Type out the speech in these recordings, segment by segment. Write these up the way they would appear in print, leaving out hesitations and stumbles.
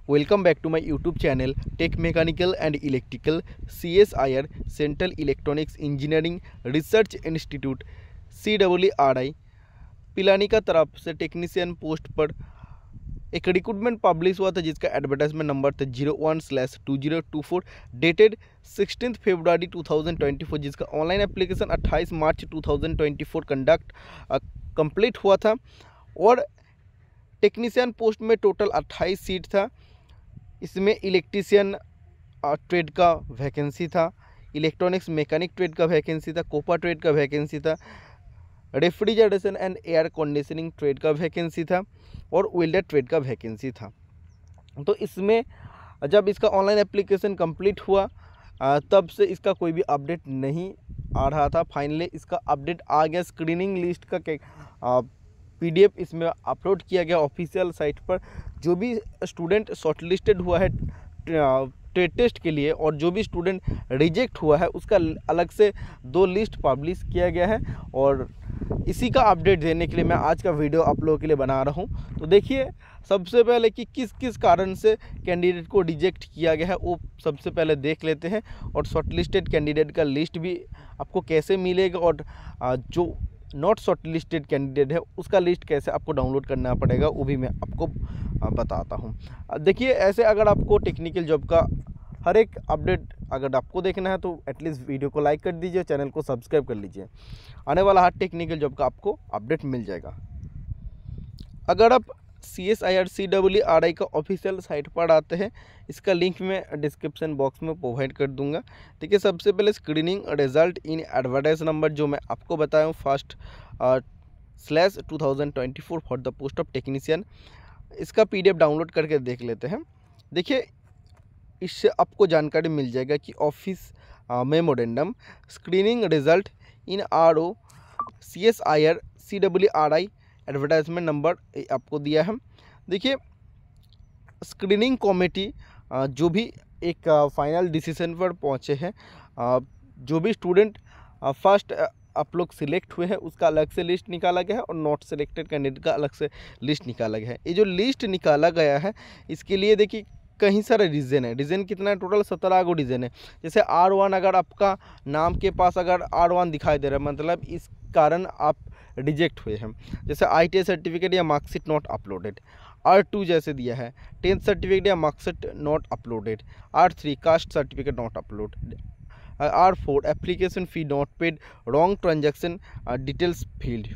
Welcome back to my YouTube channel Tech Mechanical and Electrical CSIR Central Electronics Engineering Research Institute CEERI Pilani का तरफ से technician post पर एक recruitment publish हुआ था जिसका एडवर्टाइजमेंट नंबर था 01/2024 डेटेड 16 फरवरी 2024, जिसका ऑनलाइन एप्लीकेशन 28 मार्च 2024 कंप्लीट हुआ था। और टेक्नीशियन पोस्ट में टोटल 28 सीट था। इसमें इलेक्ट्रीशियन ट्रेड का वैकेंसी था, इलेक्ट्रॉनिक्स मैकेनिक ट्रेड का वैकेंसी था, कोपा ट्रेड का वैकेंसी था, refrigeration and air conditioning trade का वैकेंसी था और वेल्डर ट्रेड का वैकेंसी था। तो इसमें जब इसका ऑनलाइन एप्लीकेशन कंप्लीट हुआ तब से इसका कोई भी अपडेट नहीं आ रहा था। फाइनली इसका अपडेट आ गया। स्क्रीनिंग लिस्ट का PDF इसमें अपलोड किया गया ऑफिशियल साइट पर। जो भी स्टूडेंट शॉर्टलिस्टेड हुआ है ट्रेड टेस्ट के लिए और जो भी स्टूडेंट रिजेक्ट हुआ है उसका अलग से 2 लिस्ट पब्लिश किया गया है। और इसी का अपडेट देने के लिए मैं आज का वीडियो आप लोगों के लिए बना रहा हूं। तो देखिए सबसे पहले कि किस किस कारण से कैंडिडेट को रिजेक्ट किया गया है वो सबसे पहले देख लेते हैं। और शॉर्टलिस्टेड कैंडिडेट का लिस्ट भी आपको कैसे मिलेगा और जो नॉट शॉर्टलिस्टेड कैंडिडेट है उसका लिस्ट कैसे आपको डाउनलोड करना पड़ेगा वो भी मैं आपको बताता हूँ। देखिए ऐसे अगर आपको टेक्निकल जॉब का हर एक अपडेट अगर आपको देखना है तो एटलीस्ट वीडियो को लाइक कर दीजिए, चैनल को सब्सक्राइब कर लीजिए। आने वाला हर टेक्निकल जॉब का आपको अपडेट मिल जाएगा। अगर आप CSIR CEERI का ऑफिशियल साइट पर आते हैं, इसका लिंक मैं डिस्क्रिप्शन बॉक्स में प्रोवाइड कर दूंगा। देखिए सबसे पहले screening result in advertise number जो मैं आपको बताया हूँ 1/2024 for the post of technician, इसका PDF डाउनलोड करके देख लेते हैं। देखिए इससे आपको जानकारी मिल जाएगा कि office memorandum screening result in RO CSIR CEERI advertisement number आपको दिया है। देखिए स्क्रीनिंग कमेटी जो भी एक फाइनल डिसीजन पर पहुंचे हैं, जो भी स्टूडेंट फर्स्ट आप लोग सिलेक्ट हुए हैं उसका अलग से लिस्ट निकाला गया है और नॉट सिलेक्टेड कैंडिडेट का अलग से लिस्ट निकाला गया है। ये जो लिस्ट निकाला गया है इसके लिए देखिए कहीं सारे रीज़न है। रीज़न कितना है? टोटल 17 को रीज़न है। जैसे R1 अगर आपका नाम के पास अगर R1 दिखाई दे रहा है मतलब इस कारण आप रिजेक्ट हुए हैं। जैसे ITI सर्टिफिकेट या मार्कशीट नॉट अपलोडेड। R2 जैसे दिया है 10th सर्टिफिकेट या marksheet not uploaded. R3 caste certificate not uploaded. R4 application fee not paid, wrong transaction details field.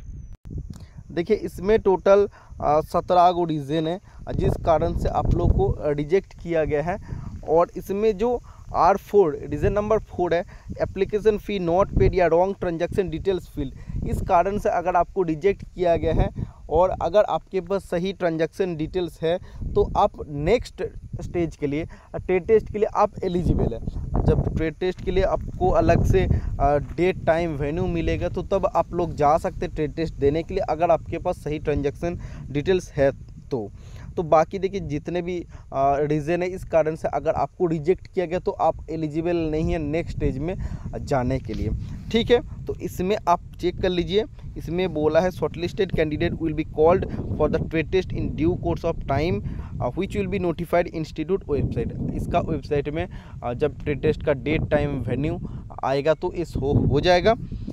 देखिए इसमें टोटल 17 को रीज़न है जिस कारण से आप लोग को रिजेक्ट किया गया है। और इसमें जो R4 रीज़न नंबर 4 है एप्लीकेशन फ़ी नॉट पेड या रॉन्ग ट्रांजैक्शन डिटेल्स फील्ड, इस कारण से अगर आपको रिजेक्ट किया गया है और अगर आपके पास सही ट्रांजैक्शन डिटेल्स है तो आप नेक्स्ट स्टेज के लिए ट्रेड टेस्ट के लिए आप एलिजिबल है। जब ट्रेड टेस्ट के लिए आपको अलग से डेट टाइम वेन्यू मिलेगा तो तब आप लोग जा सकते हैं ट्रेड टेस्ट देने के लिए अगर आपके पास सही ट्रांजैक्शन डिटेल्स है तो बाकी देखिए जितने भी रीज़न है इस कारण से अगर आपको रिजेक्ट किया गया तो आप एलिजिबल नहीं है नेक्स्ट स्टेज में जाने के लिए। ठीक है, तो इसमें आप चेक कर लीजिए। इसमें बोला है shortlisted candidate will be called for the trade test in due course of time which will be notified institute website. इसका वेबसाइट में जब ट्रेड टेस्ट का डेट टाइम वेन्यू आएगा तो इस हो जाएगा।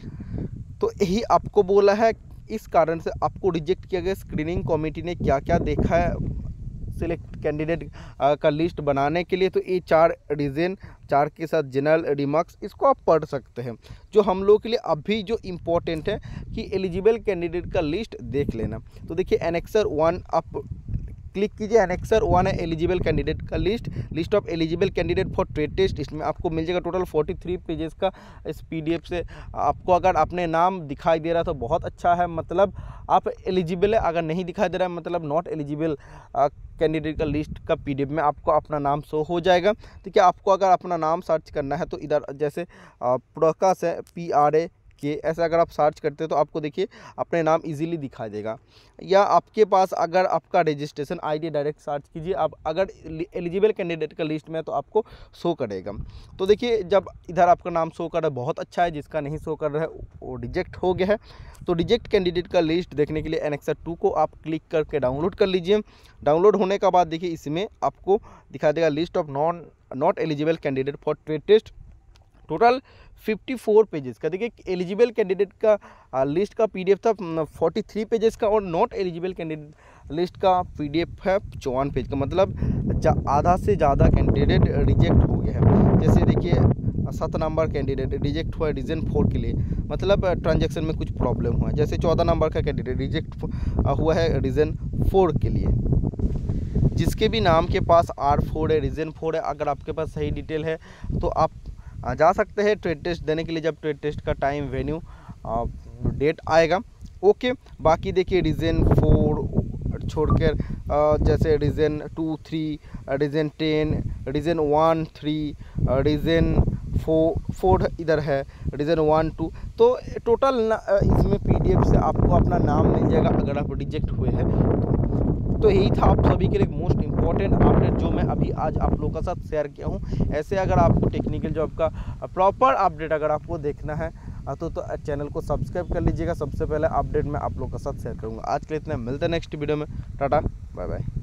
तो यही आपको बोला है, इस कारण से आपको रिजेक्ट किया गया। स्क्रीनिंग कमेटी ने क्या क्या देखा है सिलेक्ट कैंडिडेट का लिस्ट बनाने के लिए, तो ये 4 रीज़न 4 के साथ जनरल रिमार्क्स इसको आप पढ़ सकते हैं। जो हम लोग के लिए अभी जो इम्पोर्टेंट है कि एलिजिबल कैंडिडेट का लिस्ट देख लेना। तो देखिए एनेक्सर 1 आप क्लिक कीजिए। एनेक्सर 1 है एलिजिबल कैंडिडेट का list of eligible candidate for trade test. इसमें आपको मिल जाएगा टोटल 43 पेजेस का इस PDF से। आपको अगर अपने नाम दिखाई दे रहा है तो बहुत अच्छा है, मतलब आप एलिजिबल है। अगर नहीं दिखाई दे रहा है मतलब नॉट एलिजिबल कैंडिडेट का लिस्ट का PDF में आपको अपना नाम शो हो जाएगा। तो क्या आपको अगर अपना नाम सर्च करना है तो इधर जैसे प्रकाश है के ऐसे अगर आप सर्च करते हैं तो आपको देखिए अपने नाम इजीली दिखा देगा। या आपके पास अगर आपका रजिस्ट्रेशन आईडी डायरेक्ट सर्च कीजिए, आप अगर एलिजिबल कैंडिडेट का लिस्ट में है तो आपको शो करेगा। तो देखिए जब इधर आपका नाम शो कर रहा है बहुत अच्छा है, जिसका नहीं शो कर रहा है वो रिजेक्ट हो गया है। तो रिजेक्ट कैंडिडेट का लिस्ट देखने के लिए एनेक्सर 2 को आप क्लिक करके डाउनलोड कर लीजिए। डाउनलोड होने के बाद देखिए इसमें आपको दिखा देगा list of not eligible candidate for trade test. Total 54 pages का, देखिए एलिजिबल कैंडिडेट का लिस्ट का पीडीएफ था 43 पेजेस का, और नॉट एलिजिबल कैंडिडेट लिस्ट का पीडीएफ है 54 पेज का। मतलब आधा से ज़्यादा कैंडिडेट रिजेक्ट हो गया है। जैसे देखिए 7 नंबर कैंडिडेट रिजेक्ट हुआ है रीज़न 4 के लिए, मतलब ट्रांजैक्शन में कुछ प्रॉब्लम हुआ है। जैसे 14 नंबर का कैंडिडेट रिजेक्ट हुआ है रीज़न 4 के लिए। जिसके भी नाम के पास R4 है, रीज़न 4 है, अगर आपके पास सही डिटेल है तो आप जा सकते हैं ट्रेड टेस्ट देने के लिए, जब ट्रेड टेस्ट का टाइम वेन्यू डेट आएगा। ओके, बाकी देखिए रीज़न 4 छोड़कर जैसे रीज़न 2, 3, रीज़न 10, रीज़न 1, 3, रीज़न 4 इधर है, रीज़न 1, 2। तो टोटल इसमें पीडीएफ से आपको अपना नाम मिल जाएगा अगर आप रिजेक्ट हुए हैं। तो यही था आप सभी के लिए मोस्ट इम्पॉर्टेंट अपडेट जो मैं अभी आज आप लोगों के साथ शेयर किया हूँ। ऐसे अगर आपको टेक्निकल जॉब का प्रॉपर अपडेट अगर आपको देखना है तो चैनल को सब्सक्राइब कर लीजिएगा। सबसे पहले अपडेट मैं आप लोगों के साथ शेयर करूँगा। आज के लिए इतना, मिलते हैं नेक्स्ट वीडियो में। Tata bye bye.